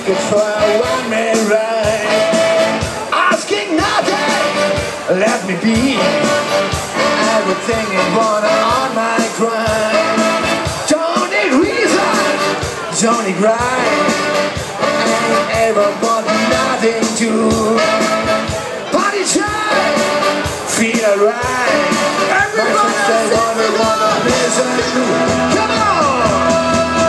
looking for a one-man ride, asking nothing, let me be everything you want on my grind. Don't need reason, don't need grind, ain't ever want nothing to party time, feel alright. Everybody say wanna listen to. Come on!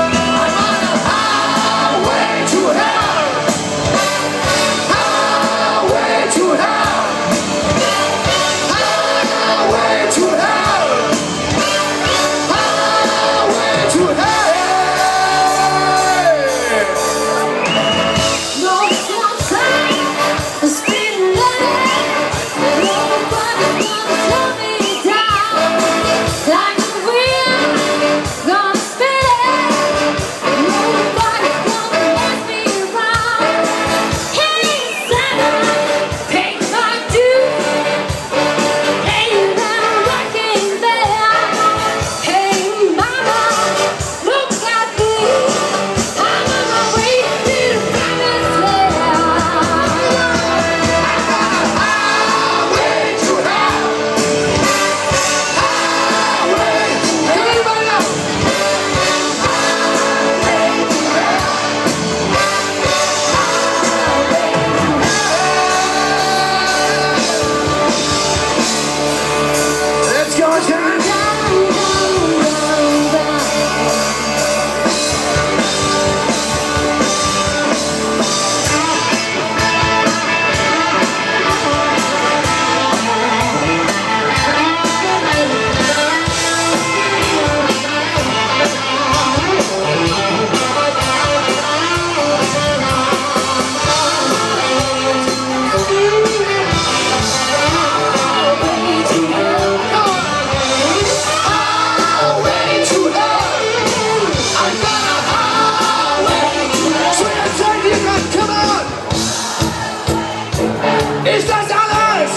Ist das alles?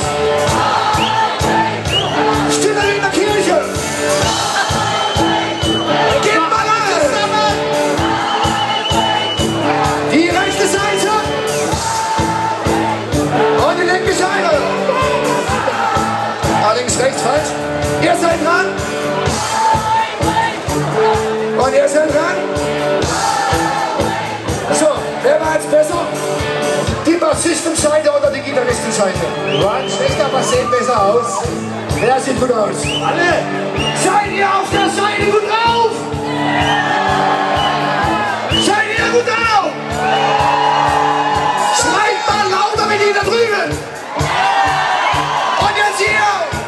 Steht er in der Kirche? Geht mal alles! Die rechte Seite und die linke Seite. Allerdings rechts falsch. Ihr seid dran. Und ihr seid dran. So, wer war jetzt besser? Die Bassistenseite oder die Gitarristenseite? Waren schlechter, aber sehen besser aus. Wer sieht gut aus? Alle! Seid ihr auf der Seite gut drauf? Seid ihr gut drauf? Schreit mal lauter wie die da drüben! Und jetzt hier!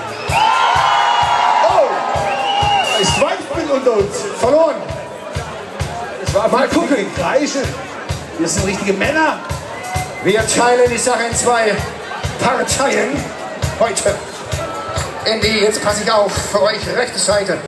Oh! Ich Zweifel unter uns. Verloren! Mal gucken! Kreischen! Wir sind richtige Männer! Wir teilen die Sache in zwei Parteien heute. Jetzt passe ich auf für euch rechte Seite.